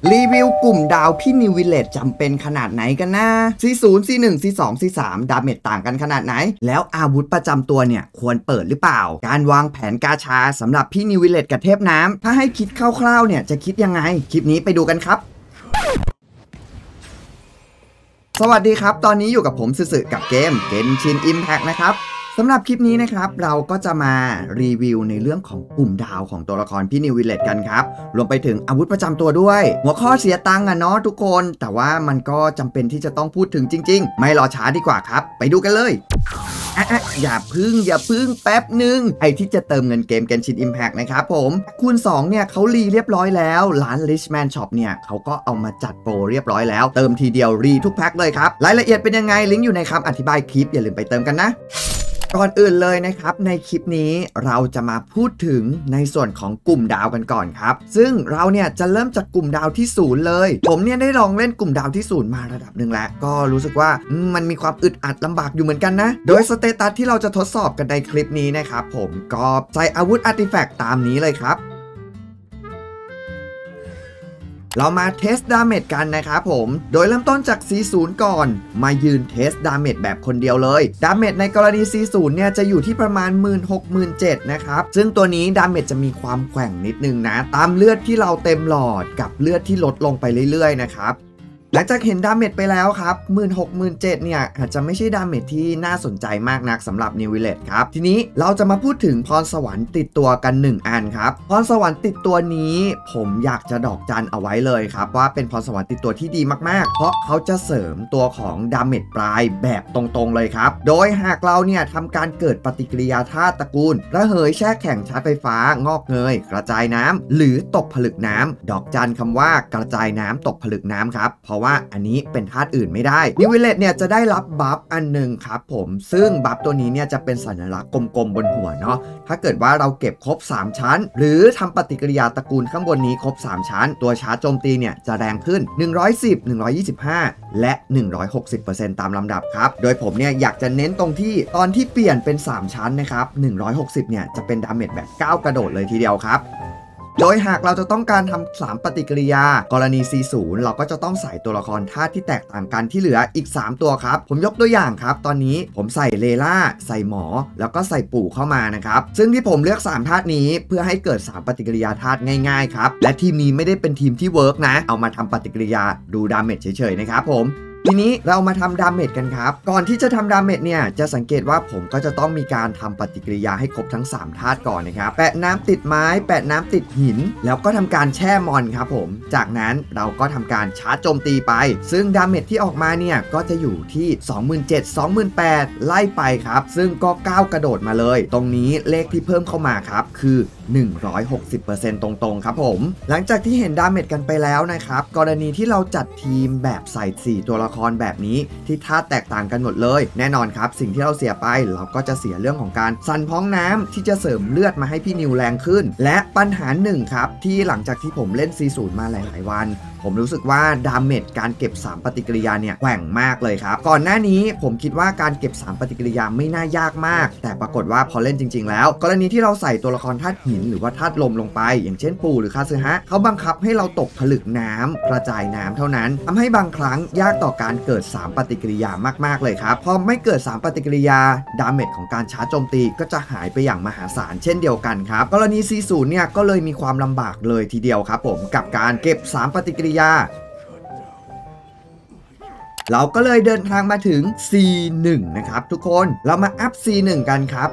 รีวิวกลุ่มดาวพี่นิววิลเลจจำเป็นขนาดไหนกันนะ C0 C1 C2 C3 ดาเมจต่างกันขนาดไหนแล้วอาวุธประจำตัวเนี่ยควรเปิดหรือเปล่าการวางแผนกาชาสำหรับพี่นิววิลเลจกับเทพน้ำถ้าให้คิดคร่าวๆเนี่ยจะคิดยังไงคลิปนี้ไปดูกันครับสวัสดีครับตอนนี้อยู่กับผมสึกับเกม Genshin Impact นะครับสำหรับคลิปนี้นะครับเราก็จะมารีวิวในเรื่องของกลุ่มดาวของตัวละครพี่นิววิลเลจกันครับรวมไปถึงอาวุธประจำตัวด้วยหัวข้อเสียตังค์อะเนาะทุกคนแต่ว่ามันก็จำเป็นที่จะต้องพูดถึงจริงๆไม่รอช้าดีกว่าครับไปดูกันเลยอย่าพึ่งแป๊บหนึ่งไอที่จะเติมเงินเกม Genshin Impact นะครับผมคูณ2เนี่ยเขารีเรียบร้อยแล้วร้าน Richman Shop เนี่ยเขาก็เอามาจัดโปรเรียบร้อยแล้วเติมทีเดียวรีทุกแพ็คเลยครับรายละเอียดเป็นยังไงลิงก์อยู่ในคำอธิบายคลิปอย่าลืมไปเติมกันนะก่อนอื่นเลยนะครับในคลิปนี้เราจะมาพูดถึงในส่วนของกลุ่มดาวกันก่อนครับซึ่งเราเนี่ยจะเริ่มจากกลุ่มดาวที่0เลยผมเนี่ยได้ลองเล่นกลุ่มดาวที่0มาระดับหนึ่งแล้วก็รู้สึกว่ามันมีความอึดอัดลำบากอยู่เหมือนกันนะโดยสเตตัสที่เราจะทดสอบกันในคลิปนี้นะครับผมก็ใส่อาวุธอาร์ติแฟกต์ตามนี้เลยครับเรามาเทสดาเมจกันนะครับผมโดยเริ่มต้นจาก C0 ก่อนมายืนเทสดาเมจแบบคนเดียวเลยดาเมจในกรณี C0 เนี่ยจะอยู่ที่ประมาณ 16,000-17,000 นะครับซึ่งตัวนี้ดาเมจจะมีความแกว่งนิดนึงนะตามเลือดที่เราเต็มหลอดกับเลือดที่ลดลงไปเรื่อยๆนะครับหลังจากเห็นดาเมจไปแล้วครับ 16,000-17,000 เนี่ยอาจจะไม่ใช่ดาเมจที่น่าสนใจมากนักสำหรับนิววิลเลจครับทีนี้เราจะมาพูดถึงพรสวรรค์ติดตัวกัน1อันครับพรสวรรค์ติดตัวนี้ผมอยากจะดอกจันเอาไว้เลยครับว่าเป็นพรสวรรค์ติดตัวที่ดีมากๆเพราะเขาจะเสริมตัวของดาเมจปลายแบบตรงๆเลยครับโดยหากเราเนี่ยทำการเกิดปฏิกิริยาธาตุตระกูลระเหยแช่แข็งชาร์จไฟฟ้างอกเงยกระจายน้ำหรือตกผลึกน้ำดอกจันคำว่ากระจายน้ำตกผลึกน้ำครับเพราะว่าอันนี้เป็นธาตุอื่นไม่ได้นิววิลเลจเนี่ยจะได้รับบัฟอันหนึ่งครับผมซึ่งบัฟตัวนี้เนี่ยจะเป็นสัญลักษณ์กลมๆบนหัวเนาะถ้าเกิดว่าเราเก็บครบ3ชั้นหรือทำปฏิกิริยาตระกูลข้างบนนี้ครบ3ชั้นตัวชาร์จโจมตีเนี่ยจะแรงขึ้น110 125และ160%ตามลำดับครับโดยผมเนี่ยอยากจะเน้นตรงที่ตอนที่เปลี่ยนเป็น3ชั้นนะครับ160เนี่ยจะเป็นดาเมจแบบก้าวกระโดดเลยทีเดียวครับโดยหากเราจะต้องการทำ3ปฏิกิริยากรณี C0 เราก็จะต้องใส่ตัวละครธาตุที่แตกต่างกันที่เหลืออีก3ตัวครับผมยกตัวอย่างครับตอนนี้ผมใส่เลล่าใส่หมอแล้วก็ใส่ปู่เข้ามานะครับซึ่งที่ผมเลือก3ธาตุนี้เพื่อให้เกิด3ปฏิกิริยาธาตุง่ายๆครับและทีมนี้ไม่ได้เป็นทีมที่เวิร์กนะเอามาทำปฏิกิริยาดูดาเมจเฉยๆนะครับผมทีนี้เรามาทำดาเมจกันครับก่อนที่จะทำดาเมจเนี่ยจะสังเกตว่าผมก็จะต้องมีการทำปฏิกิริยาให้ครบทั้ง3ธาตุก่อนนะครับแปะน้ำติดไม้แปะน้ำติดหินแล้วก็ทำการแช่มอนครับผมจากนั้นเราก็ทำการชาร์จโจมตีไปซึ่งดาเมจที่ออกมาเนี่ยก็จะอยู่ที่ 27,000 28,000 ไล่ไปครับซึ่งก็ก้าวกระโดดมาเลยตรงนี้เลขที่เพิ่มเข้ามาครับคือ160% ตรงๆครับผมหลังจากที่เห็นดาเมจกันไปแล้วนะครับกรณีที่เราจัดทีมแบบใส่4ตัวละครแบบนี้ที่ธาตุแตกต่างกันหมดเลยแน่นอนครับสิ่งที่เราเสียไปเราก็จะเสียเรื่องของการสั่นพ้องน้ำที่จะเสริมเลือดมาให้พี่นิวแรงขึ้นและปัญหาหนึ่งครับที่หลังจากที่ผมเล่น C0 มาหลายๆวันผมรู้สึกว่าดาเมจการเก็บ3ปฏิกิริยาเนี่ยแกว่งมากเลยครับก่อนหน้านี้ผมคิดว่าการเก็บ3ปฏิกิริยาไม่น่ายากมากแต่ปรากฏว่าพอเล่นจริงๆแล้วกรณีที่เราใส่ตัวละครธาตุหินหรือว่าธาตุลมลงไปอย่างเช่นปู่หรือคาซึฮะเขาบังคับให้เราตกผลึกน้ำกระจายน้ำเท่านั้นทำให้บางครั้งยากต่อการเกิด3ปฏิกิริยามากๆเลยครับพอไม่เกิด3ปฏิกิริยาดาเมจของการชาร์จโจมตีก็จะหายไปอย่างมหาศาลเช่นเดียวกันครับกรณี C0 เนี่ยก็เลยมีความลำบากเลยทีเดียวครับผมกับการเก็บ3ปฏิกิริยาเราก็เลยเดินทางมาถึง C1 นะครับทุกคนเรามาอัพ C1 กันครับ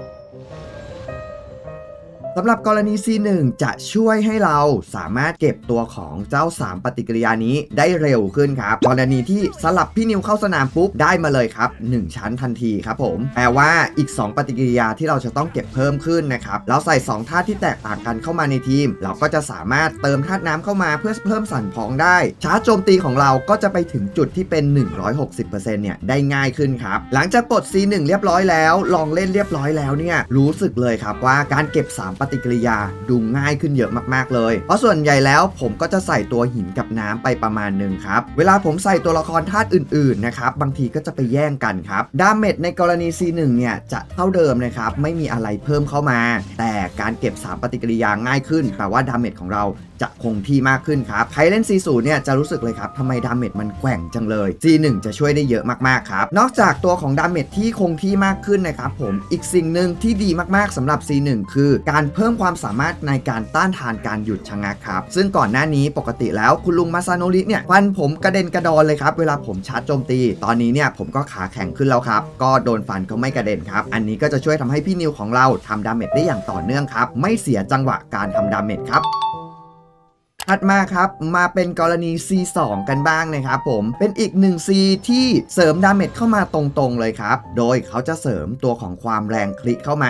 สำหรับกรณี C1 จะช่วยให้เราสามารถเก็บตัวของเจ้า3ปฏิกิริยานี้ได้เร็วขึ้นครับกรณีที่สลับพี่นิวเข้าสนามปุ๊บได้มาเลยครับ1ชั้นทันทีครับผมแปลว่าอีก2ปฏิกิริยาที่เราจะต้องเก็บเพิ่มขึ้นนะครับเราใส่2ธาตุที่แตกต่างกันเข้ามาในทีมเราก็จะสามารถเติมธาตุน้ำเข้ามาเพื่อเพิ่มสั่นพ้องได้ชาร์จโจมตีของเราก็จะไปถึงจุดที่เป็น 160% เนี่ยได้ง่ายขึ้นครับหลังจากปลด C1 เรียบร้อยแล้วลองเล่นเรียบร้อยแล้วเนี่ยรู้สึกเลยครับว่าการเก็บ3ปฏิกิริยาดูง่ายขึ้นเยอะมากๆเลยเพราะส่วนใหญ่แล้วผมก็จะใส่ตัวหินกับน้ำไปประมาณหนึ่งครับเวลาผมใส่ตัวละครธาตุอื่นๆนะครับบางทีก็จะไปแย่งกันครับดาเมจในกรณี C1 เนี่ยจะเท่าเดิมนะครับไม่มีอะไรเพิ่มเข้ามาแต่การเก็บ3ปฏิกิริยาง่ายขึ้นแปลว่าดาเมจของเราจจะคงที่มากขึ้นครับใครเล่น C0 เนี่ยจะรู้สึกเลยครับทำไมดาเมจมันแกว่งจังเลย C1 จะช่วยได้เยอะมากๆครับนอกจากตัวของดาเมจที่คงที่มากขึ้นนะครับผมอีกสิ่งหนึ่งที่ดีมากๆสำหรับ C1 คือการเพิ่มความสามารถในการต้านทานการหยุดชะงักครับซึ่งก่อนหน้านี้ปกติแล้วคุณลุงมาซาโนริเนี่ยฟันผมกระเด็นกระดอนเลยครับเวลาผมชาร์จโจมตีตอนนี้เนี่ยผมก็ขาแข็งขึ้นแล้วครับก็โดนฟันก็ไม่กระเด็นครับอันนี้ก็จะช่วยทำให้พี่นิวของเราทำดาเมจได้อย่างต่อเนื่องครับไม่เสียจังหวะการทำดาเมจครับถัดมาครับมาเป็นกรณี C2 กันบ้างนะครับผมเป็นอีก1 C ที่เสริมดาเมจเข้ามาตรงๆเลยครับโดยเขาจะเสริมตัวของความแรงคลิกเข้ามา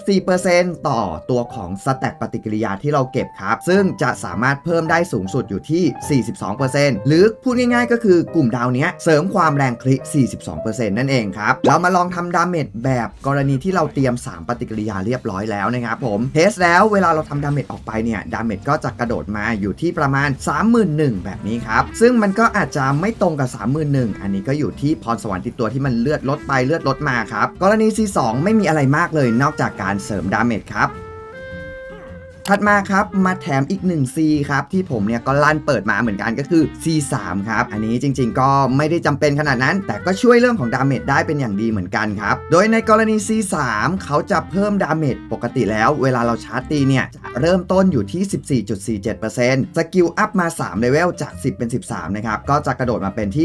14% ต่อตัวของสแต็กปฏิกิริยาที่เราเก็บครับซึ่งจะสามารถเพิ่มได้สูงสุดอยู่ที่ 42% หรือพูดง่ายๆก็คือกลุ่มดาวนี้เสริมความแรงคลิก 42% นั่นเองครับเรามาลองทำดาเมจแบบกรณีที่เราเตรียม3ปฏิกิริยาเรียบร้อยแล้วนะครับผมเทสแล้วเวลาเราทำดาเมจออกไปเนี่ยดาเมจก็จะกระโดดมาอยู่ที่ประมาณ 31,000 แบบนี้ครับซึ่งมันก็อาจจะไม่ตรงกับ 31,000 อันนี้ก็อยู่ที่พรสวรรค์ติดตัวที่มันเลือดลดไปเลือดลดมาครับกรณี C2 ไม่มีอะไรมากเลยนอกจากการเสริมดาเมจครับถัดมาครับมาแถมอีก1 C ครับที่ผมเนี่ยก็ลั่นเปิดมาเหมือนกันก็คือ C3 ครับอันนี้จริงๆก็ไม่ได้จำเป็นขนาดนั้นแต่ก็ช่วยเรื่องของดาเมจได้เป็นอย่างดีเหมือนกันครับโดยในกรณี C3 เขาจะเพิ่มดาเมจปกติแล้วเวลาเราชาร์จตีเนี่ยจะเริ่มต้นอยู่ที่ 14.47% สกิลอัพมา3เลเวลจาก10เป็น13นะครับก็จะกระโดดมาเป็นที่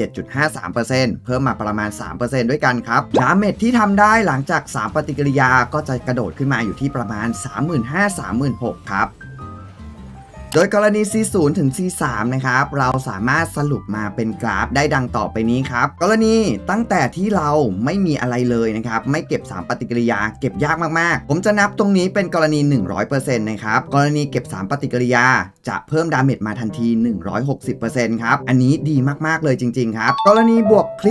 17.53% เพิ่มมาประมาณ 3% ด้วยกันครับดาเมจที่ทำได้หลังจาก3ปฏิกิริยาก็จะกระโดดขึ้นมาอยู่ที่ประมาณ 35,000-36,000 ครับ โดยกรณี C0 ถึง C3 นะครับเราสามารถสรุปมาเป็นกราฟได้ดังต่อไปนี้ครับกรณีตั้งแต่ที่เราไม่มีอะไรเลยนะครับไม่เก็บ3ปฏิกิริยาเก็บยากมากๆผมจะนับตรงนี้เป็นกรณี 100% นะครับกรณีเก็บ3ปฏิกิริยาจะเพิ่มดาเมจมาทันที 160% ครับอันนี้ดีมากๆเลยจริงๆครับกรณีบวกคลิ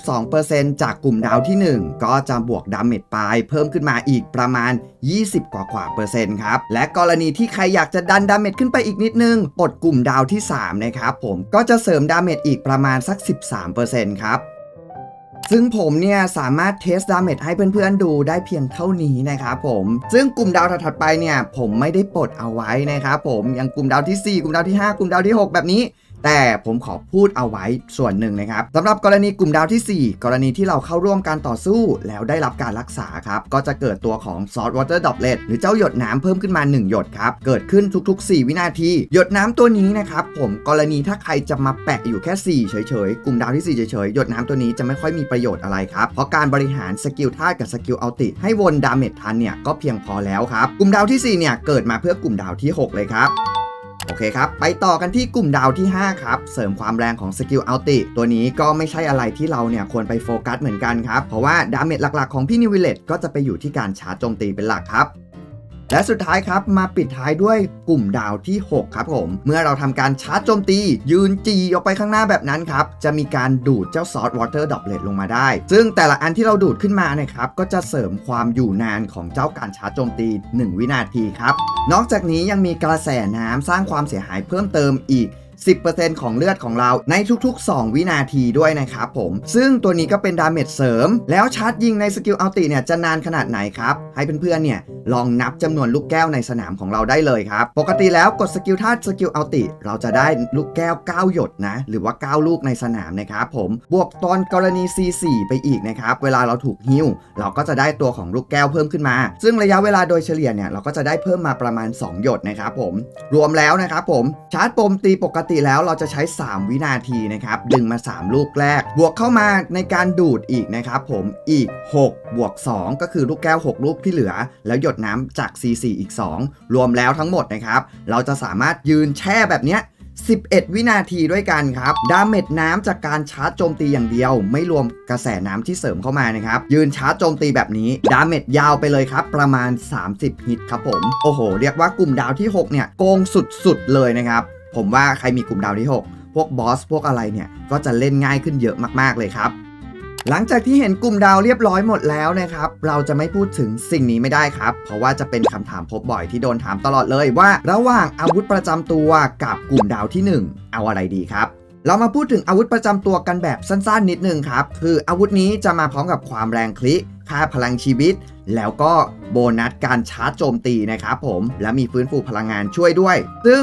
42% จากกลุ่มดาวที่ 1ก็จะบวกดาเมจปลายเพิ่มขึ้นมาอีกประมาณ20 กว่าเปอร์เซ็นต์ครับและกรณีที่ใครอยากจะดันดาเมจขึ้นไปอีกนิดนึงกดกลุ่มดาวที่3นะครับผมก็จะเสริมดาเมจอีกประมาณสัก 13% ครับซึ่งผมเนี่ยสามารถเทสดาเมจให้เพื่อนๆดูได้เพียงเท่านี้นะครับผมซึ่งกลุ่มดาวถัดไปเนี่ยผมไม่ได้ปลดเอาไว้นะครับผมอย่างกลุ่มดาวที่4กลุ่มดาวที่5กลุ่มดาวที่6แบบนี้แต่ผมขอพูดเอาไว้ส่วนหนึ่งนะครับสำหรับกรณีกลุ่มดาวที่4กรณีที่เราเข้าร่วมการต่อสู้แล้วได้รับการรักษาครับก็จะเกิดตัวของ Salt Water Droplet หรือเจ้าหยดน้ำเพิ่มขึ้นมา1หยดครับเกิดขึ้นทุกๆ4วินาทีหยดน้ำตัวนี้นะครับผมกรณีถ้าใครจะมาแปะอยู่แค่4เฉยๆกลุ่มดาวที่4เฉยๆหยดน้ำตัวนี้จะไม่ค่อยมีประโยชน์อะไรครับเพราะการบริหารสกิลธาตุกับสกิลอัลติให้วนดาเมจทันเนี่ยก็เพียงพอแล้วครับกลุ่มดาวที่4เนี่ยเกิดมาเพื่อกลุ่มดาวที่6เลยครับโอเคครับไปต่อกันที่กลุ่มดาวที่5ครับเสริมความแรงของสกิลอัลติตัวนี้ก็ไม่ใช่อะไรที่เราเนี่ยควรไปโฟกัสเหมือนกันครับเพราะว่าดาเมจหลักๆของพี่นิววิลเลตก็จะไปอยู่ที่การชาร์จโจมตีเป็นหลักครับและสุดท้ายครับมาปิดท้ายด้วยกลุ่มดาวที่6ครับผมเมื่อเราทำการชาร์จโจมตียืนจีออกไปข้างหน้าแบบนั้นครับจะมีการดูดเจ้า Salt Water Droplet ลงมาได้ซึ่งแต่ละอันที่เราดูดขึ้นมานะครับก็จะเสริมความอยู่นานของเจ้าการชาร์จโจมตี1วินาทีครับนอกจากนี้ยังมีกระแสน้ำสร้างความเสียหายเพิ่มเติมอีก10% ของเลือดของเราในทุกๆ2วินาทีด้วยนะครับผมซึ่งตัวนี้ก็เป็นดาเมจเสริมแล้วชาร์จยิงในสกิลอัลติเนี่ยจะนานขนาดไหนครับให้เพื่อนๆเนี่ยลองนับจำนวนลูกแก้วในสนามของเราได้เลยครับปกติแล้วกดสกิลธาตุสกิลอัลติเราจะได้ลูกแก้ว9หยดนะหรือว่า9ลูกในสนามนะครับผมบวกตอนกรณี C4 ไปอีกนะครับเวลาเราถูกฮิวเราก็จะได้ตัวของลูกแก้วเพิ่มขึ้นมาซึ่งระยะเวลาโดยเฉลี่ยเนี่ยเราก็จะได้เพิ่มมาประมาณ2หยดนะครับผมรวมแล้วนะครับผมชาร์จปมตีปกติแล้วเราจะใช้3วินาทีนะครับดึงมา3ลูกแรกบวกเข้ามาในการดูดอีกนะครับผมอีก6บวก2ก็คือลูกแก้ว6ลูกที่เหลือแล้วหยดน้ำจาก C4 อีก2รวมแล้วทั้งหมดนะครับเราจะสามารถยืนแช่แบบเนี้ย11วินาทีด้วยกันครับดาเมจน้ำจากการชาร์จโจมตีอย่างเดียวไม่รวมกระแสน้ำที่เสริมเข้ามานะครับยืนชาร์จโจมตีแบบนี้ดาเมจยาวไปเลยครับประมาณ30ฮิตครับผมโอ้โหเรียกว่ากลุ่มดาวที่6เนี่ยโกงสุดๆเลยนะครับผมว่าใครมีกลุ่มดาวที่6พวกบอสพวกอะไรเนี่ยก็จะเล่นง่ายขึ้นเยอะมากๆเลยครับหลังจากที่เห็นกลุ่มดาวเรียบร้อยหมดแล้วนะครับเราจะไม่พูดถึงสิ่งนี้ไม่ได้ครับเพราะว่าจะเป็นคำถามพบบ่อยที่โดนถามตลอดเลยว่าระหว่างอาวุธประจำตัวกับกลุ่มดาวที่1เอาอะไรดีครับเรามาพูดถึงอาวุธประจำตัวกันแบบสั้นๆนิดนึงครับคืออาวุธนี้จะมาพร้อมกับความแรงคลิค่าพลังชีวิตแล้วก็โบนัสการชาร์จโจมตีนะครับผมและมีฟื้นฟูพลังงานช่วยด้วยซึ่ง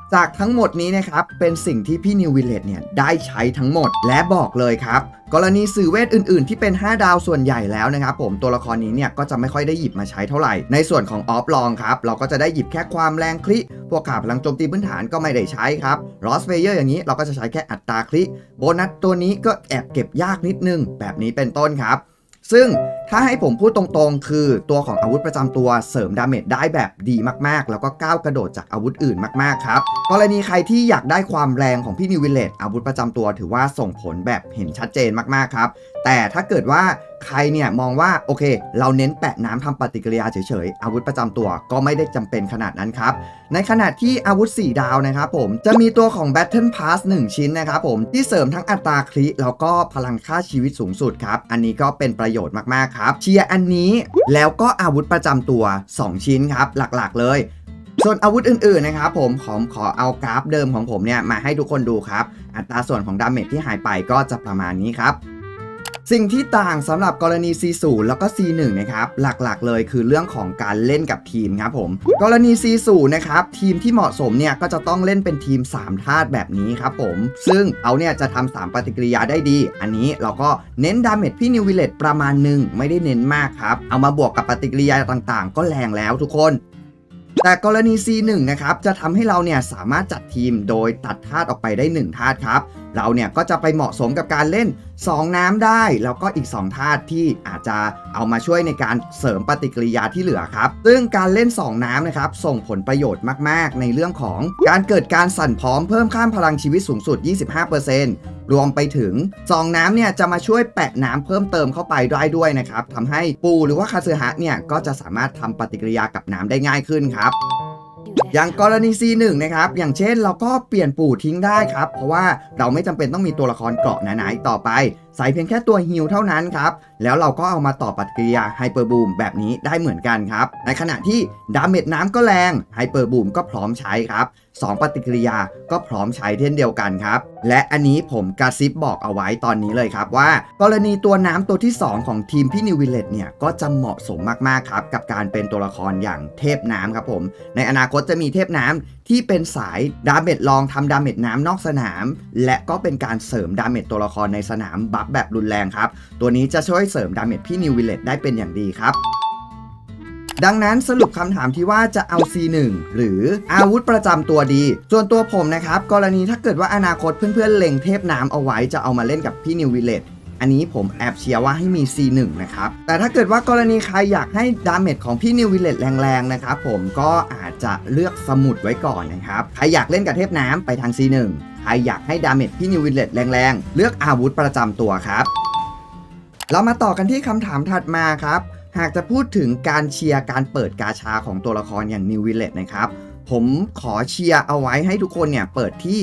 จากทั้งหมดนี้นะครับเป็นสิ่งที่พี่นิววิลเลจเนี่ยได้ใช้ทั้งหมดและบอกเลยครับกรณีสื่อเวทอื่นๆที่เป็น5ดาวส่วนใหญ่แล้วนะครับผมตัวละครนี้เนี่ยก็จะไม่ค่อยได้หยิบมาใช้เท่าไหร่ในส่วนของออฟลองครับเราก็จะได้หยิบแค่ความแรงคลิพวกขาพลังโจมตีพื้นฐานก็ไม่ได้ใช้ครับลอสเวเยอร์อย่างนี้เราก็จะใช้แค่อัตราคลิโบนัสตัวนี้ก็แอบเก็บยากนิดนึงแบบนี้เป็นต้นครับซึ่งถ้าให้ผมพูดตรงๆคือตัวของอาวุธประจำตัวเสริมดาเมจได้แบบดีมากๆแล้วก็ก้าวกระโดดจากอาวุธอื่นมากๆครับกรณีใครที่อยากได้ความแรงของพี่นิววิลเลจอาวุธประจำตัวถือว่าส่งผลแบบเห็นชัดเจนมากๆครับแต่ถ้าเกิดว่าใครเนี่ยมองว่าโอเคเราเน้นแปะน้ำทำปฏิกิริยาเฉยๆอาวุธประจำตัวก็ไม่ได้จำเป็นขนาดนั้นครับในขณะที่อาวุธ4ดาวนะครับผมจะมีตัวของ Battle Pass 1 ชิ้นนะครับผมที่เสริมทั้งอัตราคริแล้วก็พลังค่าชีวิตสูงสุดครับอันนี้ก็เป็นประโยชน์มากๆครับเชียร์อันนี้แล้วก็อาวุธประจำตัว2ชิ้นครับหลักๆเลยส่วนอาวุธอื่นๆนะครับผมขอเอากราฟเดิมของผมเนี่ยมาให้ทุกคนดูครับอัตราส่วนของดาเมจที่หายไปก็จะประมาณนี้ครับสิ่งที่ต่างสำหรับกรณี C0 แล้วก็ C1 นะครับหลักๆเลยคือเรื่องของการเล่นกับทีมครับผมกรณี C0 นะครับทีมที่เหมาะสมเนี่ยก็จะต้องเล่นเป็นทีม3ธาตุแบบนี้ครับผมซึ่งเขาเนี่ยจะทำ3ปฏิกิริยาได้ดีอันนี้เราก็เน้นดาเมจพี่นิววิลเลจประมาณหนึ่งไม่ได้เน้นมากครับเอามาบวกกับปฏิกิริยาต่างๆก็แรงแล้วทุกคนแต่กรณี C1 นะครับจะทำให้เราเนี่ยสามารถจัดทีมโดยตัดธาตุออกไปได้1ธาตุครับเราเนี่ยก็จะไปเหมาะสมกับการเล่น2น้ำได้แล้วก็อีก2ธาตุที่อาจจะเอามาช่วยในการเสริมปฏิกิริยาที่เหลือครับซึ่งการเล่น2น้ำนะครับส่งผลประโยชน์มากๆในเรื่องของการเกิดการสั่นพร้อมเพิ่มข้ามพลังชีวิตสูงสุด 25%รวมไปถึง2น้ำเนี่ยจะมาช่วยแปะน้ำเพิ่มเติมเข้าไปได้ด้วยนะครับทำให้ปูหรือว่าคาซึฮะเนี่ยก็จะสามารถทำปฏิกิริยากับน้ำได้ง่ายขึ้นครับอย่างกรณี C1 นะครับอย่างเช่นเราก็เปลี่ยนปู่ทิ้งได้ครับเพราะว่าเราไม่จำเป็นต้องมีตัวละครเกราะหนาๆต่อไปใส่เพียงแค่ตัวฮิลเท่านั้นครับแล้วเราก็เอามาต่อปฏิกิริยาไฮเปอร์บูมแบบนี้ได้เหมือนกันครับในขณะที่ดาเมจน้ำก็แรงไฮเปอร์บูมก็พร้อมใช้ครับ2ปฏิกิริยาก็พร้อมใช้เช่นเดียวกันครับและอันนี้ผมกระซิบบอกเอาไว้ตอนนี้เลยครับว่ากรณีตัวน้ำตัวที่2ของทีมพี่นิววิลเลจเนี่ยก็จะเหมาะสมมากๆครับกับการเป็นตัวละครอย่างเทพน้ำครับผมในอนาคตจะมีเทพน้ำที่เป็นสายดาเมจลองทำดาเมจน้ำนอกสนามและก็เป็นการเสริมดาเมจตัวละครในสนามบัฟแบบรุนแรงครับตัวนี้จะช่วยเสริมดาเมจพี่นิววิลเลจได้เป็นอย่างดีครับดังนั้นสรุปคำถามที่ว่าจะเอา C1 หรืออาวุธประจำตัวดีส่วนตัวผมนะครับกรณีถ้าเกิดว่าอนาคตเพื่อนๆเล็งเทพน้ำเอาไว้จะเอามาเล่นกับพี่นิววิลเลจอันนี้ผมแอบเชียร์ว่าให้มี C1 นะครับแต่ถ้าเกิดว่ากรณีใครอยากให้ดาเมจของพี่นิววิลเลจแรงๆนะครับผมก็อาจจะเลือกสมุดไว้ก่อนนะครับใครอยากเล่นกับเทพน้ำไปทาง C1 ใครอยากให้ดาเมจพี่นิววิลเลจแรงๆเลือกอาวุธประจำตัวครับเรามาต่อกันที่คำถามถัดมาครับหากจะพูดถึงการเชียร์การเปิดกาชาของตัวละครอย่างนิววิลเลจนะครับผมขอเชียร์เอาไว้ให้ทุกคนเนี่ยเปิดที่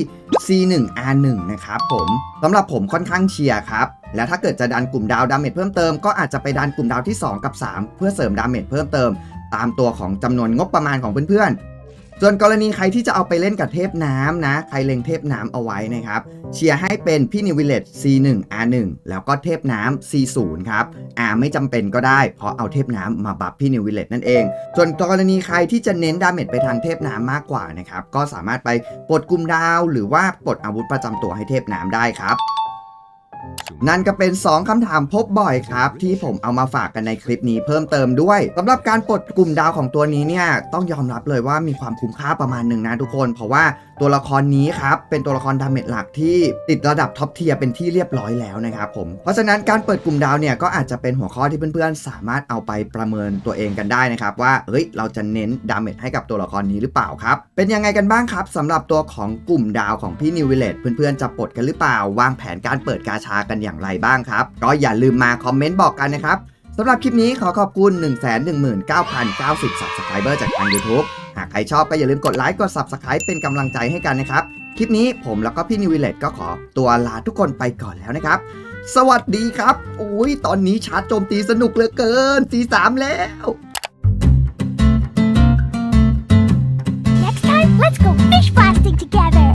C1R1 นะครับผมสำหรับผมค่อนข้างเชียร์ครับและถ้าเกิดจะดันกลุ่มดาวดาเมจเพิ่มเติมก็อาจจะไปดันกลุ่มดาวที่2กับ3เพื่อเสริมดาเมจเพิ่มเติมตามตัวของจำนวนงบประมาณของเพื่อนๆส่วนกรณีใครที่จะเอาไปเล่นกับเทพน้ำนะใครเล็งเทพน้ำเอาไว้นะครับเชียร์ให้เป็นพี่นิววิลเลจ C1R1 แล้วก็เทพน้ำ C0 ครับไม่จำเป็นก็ได้เพราะเอาเทพน้ำมาบัฟพี่นิววิลเลจนั่นเองส่วนกรณีใครที่จะเน้นดาเมจไปทางเทพน้ำมากกว่านะครับก็สามารถไปปลดกลุ่มดาวหรือว่าปลดอาวุธประจำตัวให้เทพน้ำได้ครับนั่นก็เป็น2คำถามพบบ่อยครับที่ผมเอามาฝากกันในคลิปนี้เพิ่มเติมด้วยสำหรับการปลดกลุ่มดาวของตัวนี้เนี่ยต้องยอมรับเลยว่ามีความคุ้มค่าประมาณหนึ่งนะทุกคนเพราะว่าตัวละครนี้ครับเป็นตัวละครดาเมจหลักที่ติดระดับท็อปเทียร์เป็นที่เรียบร้อยแล้วนะครับผมเพราะฉะนั้นการเปิดกลุ่มดาวเนี่ยก็อาจจะเป็นหัวข้อที่เพื่อนๆสามารถเอาไปประเมินตัวเองกันได้นะครับว่าเราจะเน้นดาเมจให้กับตัวละครนี้หรือเปล่าครับเป็นยังไงกันบ้างครับสำหรับตัวของกลุ่มดาวของพี่นิววิลเลจเพื่อนๆจะปลดกันหรือเปล่าวางแผนการเปิดกาชากันอย่างไรบ้างครับก็อย่าลืมมาคอมเมนต์บอกกันนะครับสำหรับคลิปนี้ขอบคุณ 119,090 Subscriber จากทาง YouTube หากใครชอบก็อย่าลืมกดไลค์กด Subscribe เป็นกำลังใจให้กันนะครับคลิปนี้ผมแล้วก็พี่นิววิลเลจก็ขอตัวลาทุกคนไปก่อนแล้วนะครับสวัสดีครับตอนนี้ชาร์จโจมตีสนุกเหลือเกิน C3 แล้ว Next time, let's go fish blasting together!